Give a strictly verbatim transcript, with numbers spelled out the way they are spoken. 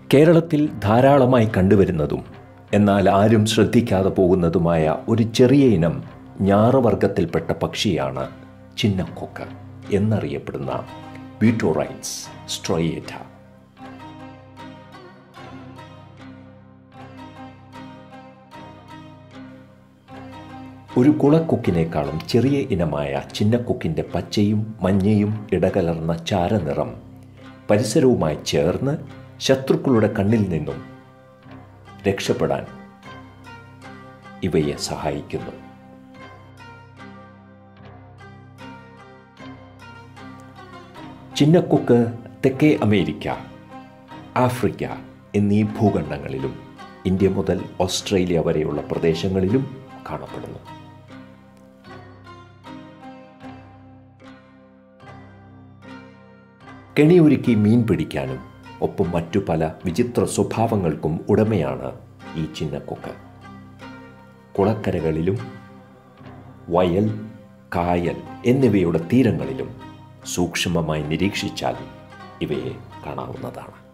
കേരളത്തിൽ ധാരാളമായി കണ്ടുവരുന്നതും എന്നാൽ ആരും ശ്രദ്ധിക്കാതെ പോകുന്നതുമായ ഒരു ചെറിയ ഇനം ഞാറുവർഗത്തിൽപ്പെട്ട പക്ഷിയാണ് ചിന്നക്കൊക്ക് എന്നറിയപ്പെടുന്ന ബൂട്ടോറൈറ്റ്സ് സ്ട്രയേറ്റ. ഒരു കുളക്കൊക്കിനേക്കാളും ചെറിയ ഇനമായ ചിന്നക്കൊക്കിൻ്റെ പച്ചയും മഞ്ഞയും ഇടകലർന്ന ചാരനിറം പരിസരവുമായി ചേർന്ന് ശത്രുക്കളുടെ കണ്ണിൽ നിന്നും രക്ഷപ്പെടാൻ ഇവയെ സഹായിക്കുന്നു. ചിന്നക്കൊക്ക് തെക്കേ അമേരിക്ക, ആഫ്രിക്ക എന്നീ ഭൂഖണ്ഡങ്ങളിലും ഇന്ത്യ മുതൽ ഓസ്ട്രേലിയ വരെയുള്ള പ്രദേശങ്ങളിലും കാണപ്പെടുന്നു. കെണിയൊരുക്കി മീൻ പിടിക്കാനും ഒപ്പം മറ്റു പല വിചിത്ര സ്വഭാവങ്ങൾക്കും ഉടമയാണ് ഈ ചിന്നക്കൊക്ക്. കുളക്കരകളിലും വയൽ, കായൽ എന്നിവയുടെ തീരങ്ങളിലും സൂക്ഷ്മമായി നിരീക്ഷിച്ചാൽ ഇവയെ കാണാവുന്നതാണ്.